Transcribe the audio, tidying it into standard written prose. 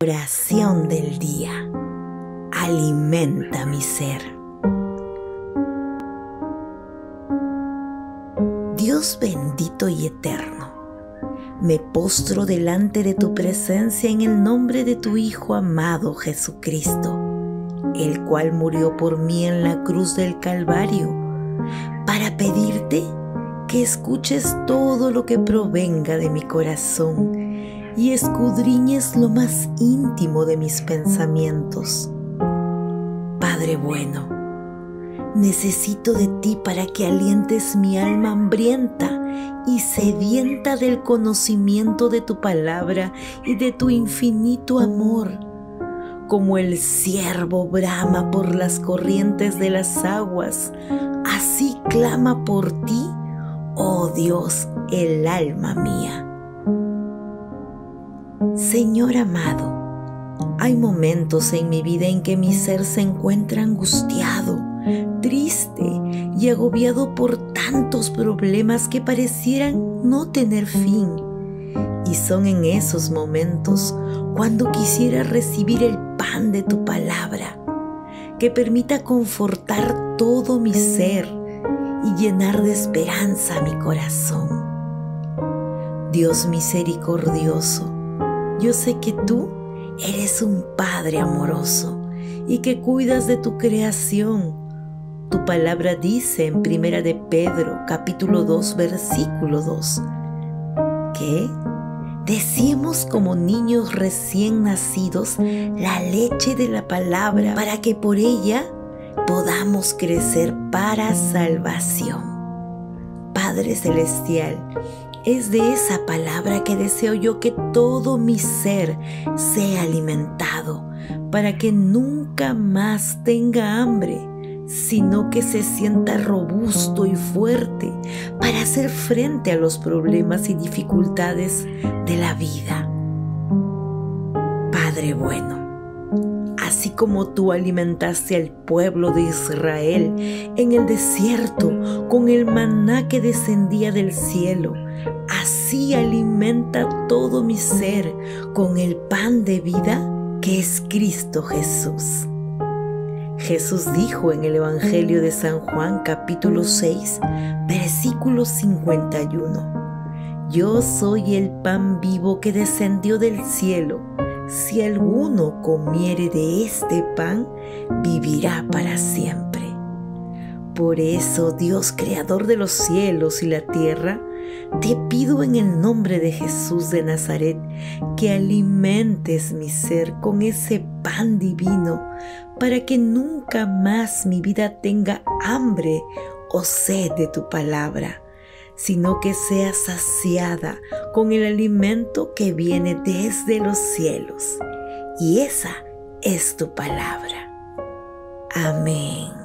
Oración del día. Alimenta mi ser. Dios bendito y eterno, me postro delante de tu presencia en el nombre de tu Hijo amado Jesucristo, el cual murió por mí en la cruz del Calvario, para pedirte que escuches todo lo que provenga de mi corazón y escudriñes lo más íntimo de mis pensamientos. Padre bueno, necesito de ti para que alientes mi alma hambrienta y sedienta del conocimiento de tu palabra y de tu infinito amor. Como el ciervo brama por las corrientes de las aguas, así clama por ti, oh Dios, el alma mía. Señor amado, hay momentos en mi vida en que mi ser se encuentra angustiado, triste y agobiado por tantos problemas que parecieran no tener fin. Y son en esos momentos cuando quisiera recibir el pan de tu palabra, que permita confortar todo mi ser y llenar de esperanza mi corazón. Dios misericordioso, yo sé que tú eres un Padre amoroso y que cuidas de tu creación. Tu palabra dice en 1 de Pedro, capítulo 2, versículo 2, que decimos como niños recién nacidos la leche de la palabra para que por ella podamos crecer para salvación. Padre Celestial, es de esa palabra que deseo yo que todo mi ser sea alimentado, para que nunca más tenga hambre, sino que se sienta robusto y fuerte para hacer frente a los problemas y dificultades de la vida. Padre bueno, así como tú alimentaste al pueblo de Israel en el desierto con el maná que descendía del cielo, así alimenta todo mi ser con el pan de vida que es Cristo Jesús. Jesús dijo en el Evangelio de San Juan, capítulo 6, versículo 51, Yo soy el pan vivo que descendió del cielo. Si alguno comiere de este pan, vivirá para siempre. Por eso, Dios, creador de los cielos y la tierra, te pido en el nombre de Jesús de Nazaret que alimentes mi ser con ese pan divino para que nunca más mi vida tenga hambre o sed de tu palabra, sino que sea saciada con el alimento que viene desde los cielos. Y esa es tu palabra. Amén.